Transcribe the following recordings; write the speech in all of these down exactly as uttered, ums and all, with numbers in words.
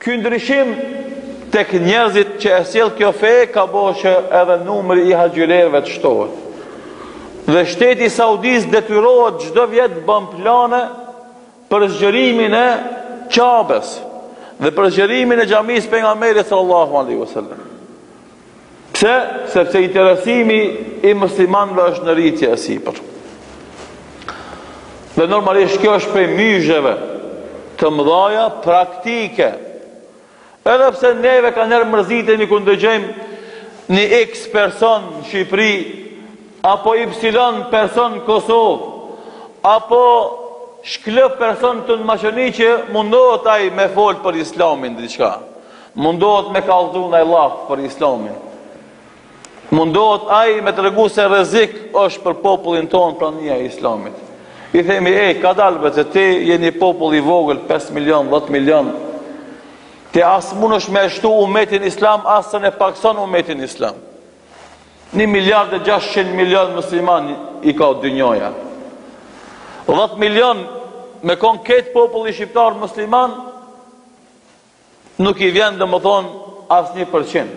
Ky ndryshim tek njerëzit që e sjell kjo fe ka bërë që edhe numri i haxhilerëve të shtohet. Dhe shteti Saudis detyrohet çdo vit bën plane për zgjerimin e Qabes dhe për zgjerimin e xhamisë pejgamberit sallallahu alaihi wasallam. Pse? Sepse interesimi i muslimanëve është në rritje e sipër. Dhe normalisht kjo është prej myzheve të mëdha praktike. Edhe pse neve ka njerë mërzitemi ku ndëgjojmë një X person në Shqipëri, apo Y person në Kosovë, apo shklëp person të në Maqedoni që mundohet ai me folë për islamin diçka. Mundohet me kallëzu në laf për islamin. Mundohet ai me të regu se rrezik është për popullin tonë prania e islamit. I themi, e, ka dalbe të ti jeni popull i vogël, pesë milion, dhjetë milion, ti asë mund është me shtu umetin islam, asë në pakson umetin islam. Një miliard e gjashtëqind milion musliman i ka dynjoja. dhjetë milion me kon ketë populli shqiptar musliman, nuk i vjen dhe më thonë asë një përqind.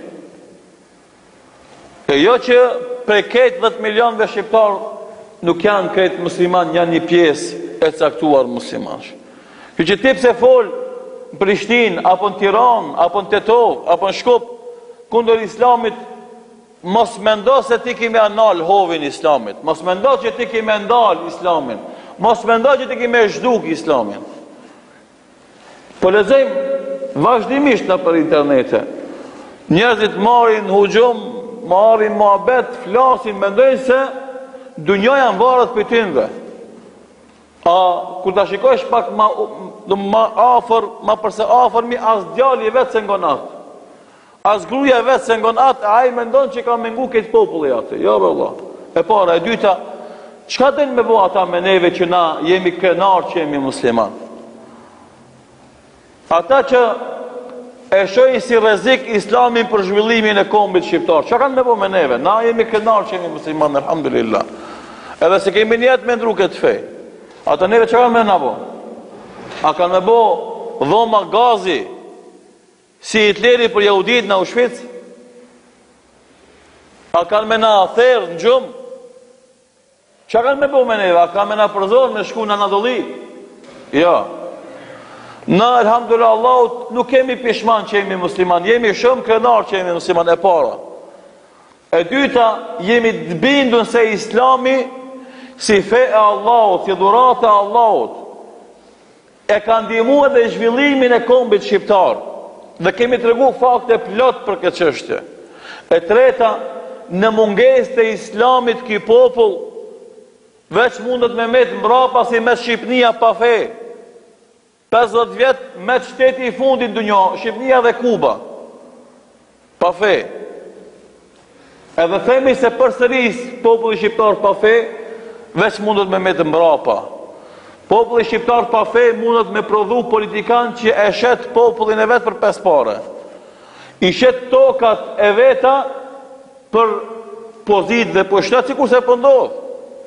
E jo që pre ketë dhjetë milionve shqiptar nuk janë ketë musliman, janë një pjesë e caktuar muslimansh. Kjo që ti pse folë në Prishtinë, apo në Tiranë, apo në Tetov, apo në Shkup, kundër islamit, mos mendo se ti kime anal hovin islamit, mos mendo që ti kime ndal islamin, mos mendo që ti kime zhduk islamin. Po lexojmë vazhdimisht në për internete, njerëzit marrin hujum, marrin muhabet, flasin, mendojnë se dunjoja në varet për tynve. A, kur ta shikosh pak ma, ma afer, ma përse afer mi, as djali vetë se ngon atë. As gruja vetë se ngon atë, a i mendon që ka mengu këtë populli atë. Jo, be Allah. E para, e dyta, qka den me bo ata me neve që na jemi krenar që jemi musliman? Ata që e shojnë si rrezik islamin për zhvillimin e kombit shqiptar, që kanë me bo me neve? Na jemi krenar që jemi musliman, alhamdulillah. Edhe se kemi njetë me ndru këtë fej. Ata neve që kanë me na bo? A kanë me bo dhoma gazi si Hitleri për jahudit në Auschwitz? A kanë me na therë në gjumë? Që kanë me bo me neve? A kanë me na përzor me shku në Anadoli? Jo. Na, alhamdulillah, Allahut, nuk kemi pishman që jemi musliman, jemi shumë krenar që jemi musliman, e para. E dyta, jemi të bindun se islami si fe e Allahut, si dhurata e Allahut, e ka ndihmu edhe zhvillimin e kombit shqiptar, dhe kemi të regu fakte plot për këtë çështje. E treta, në mungesë të islamit ky popull, veç mundet me met mbrapa si me Shqipnia pa fe. pesëdhjetë vjet me shteti i fundit dunjo, Shqipnia dhe Kuba, pa fe. Edhe themi se përsëris populli shqiptar pa fe, veç mundet me met mbrapa. Populli shqiptar pa fe mundet me prodhu politikan që e shet popullin e vetë për pesë pare. I shet tokat e veta për pozit dhe pushtet, sikur se pëndodh.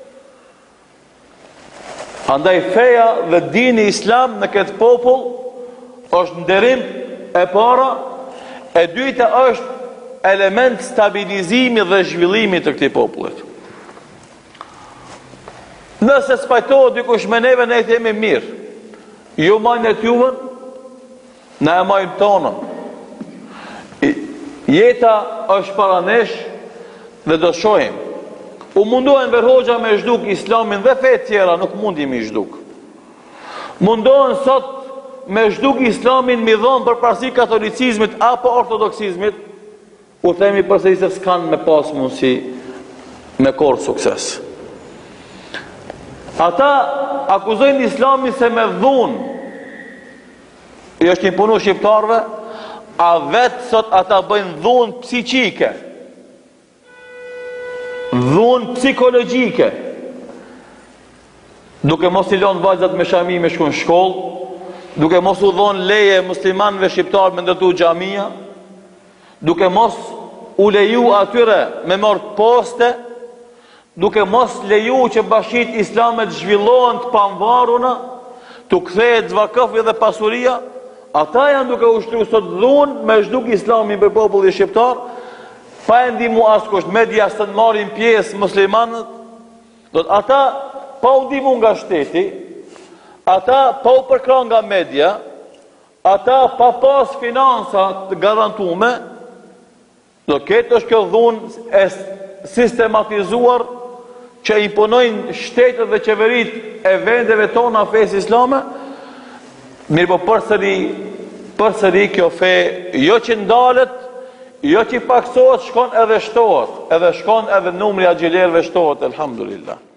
Andaj feja dhe dini islam në këtë popull është nderim e para, e dyta është element stabilizimi dhe zhvillimi të këtij popullit. Nëse spajtohet dikush me neve, ne i themi mirë. Ju majnë e t'juven, ne e majnë tonën. Jeta është para nesh dhe do shohim. U mundohen Enver Hoxha me zhduk islamin dhe fe tjera, nuk mundi mi zhduk. Mundohen sot me zhduk islamin mi dhonë për parësi katolicizmit apo ortodoksizmit, u themi përsëri se s'kan me pas mundësi me korë sukses. Ata akuzojnë islamin se me dhunë, i është imponu shqiptarve, a vetë sot ata bëjnë dhunë psiqike, dhunë psikologjike, duke mos i lonë vajzat me shami me shku në shkollë, duke mos u dhonë leje muslimanëve shqiptarë me ndërtu xhamia, duke mos u leju atyre me marrë poste, duke mos leju që bashkit islamet zhvillohen të pamvaruna, të kthehet zvakëfi dhe pasuria, ata janë duke ushtruar sot dhunë me zhduk islamin për popullin shqiptar, pa e ndihmu askush, media së të marrin pjesë muslimanët, do të ata pa u ndihmu nga shteti, ata pa u përkra nga media, ata pa pas financa të garantume, do këtë është kjo dhunë e sistematizuar që imponojnë shtetet dhe qeverit e vendeve tona fesë islame, mirë po përsëri, përsëri kjo fe jo që ndalet, jo që paksohet, shkon edhe shtohet, edhe shkon edhe numri agjilerëve shtohet, elhamdulillah.